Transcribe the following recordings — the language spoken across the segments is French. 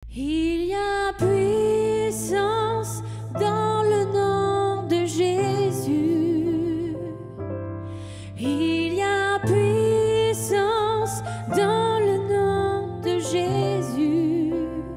Il y a puissance dans le nom de Jésus. Il y a puissance dans le nom de Jésus.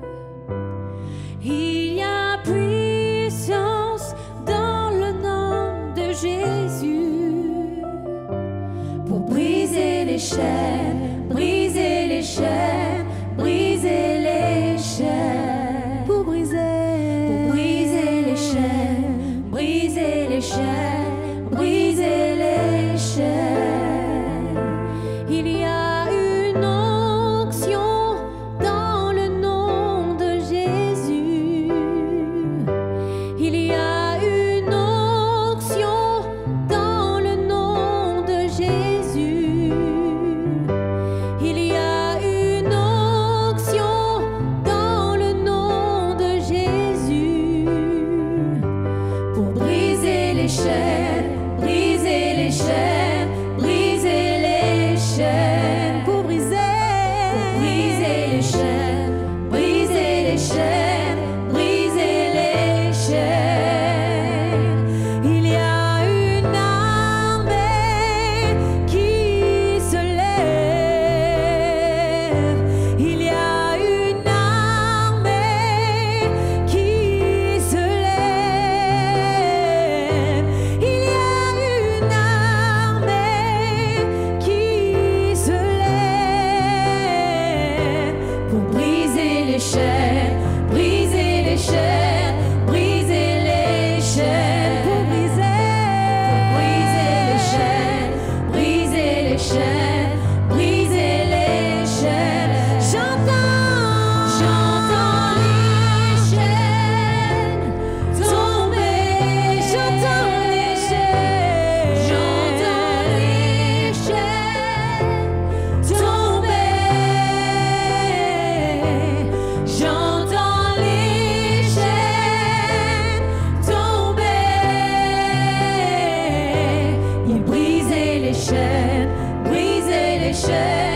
Il y a puissance dans le nom de Jésus. Pour briser les chaînes, briser les chaînes, briser les chaînes, pour briser les chaînes, briser les chaînes, briser les chaînes. Il y a une onction dans le nom de Jésus. Il y a une onction dans le nom de Jésus. Il y a une onction dans le nom de Jésus. Pour briser les chaînes, briser les chaînes, briser les chaînes. Pour briser les chaînes, briser les chaînes, briser les chaînes. Il y a une armée qui se lève. Il y a une armée qui se lève. Il y a une armée qui se lève pour briser les chaînes, briser les chaînes, briser les chaînes, pour briser les chaînes, briser les chaînes, briser les chaînes. J'entends les chaînes tomber, j'entends les chaînes, j'entends les chaînes tomber, j'entends les chaînes tomber. Il brisait les chaînes, brisait les chaînes.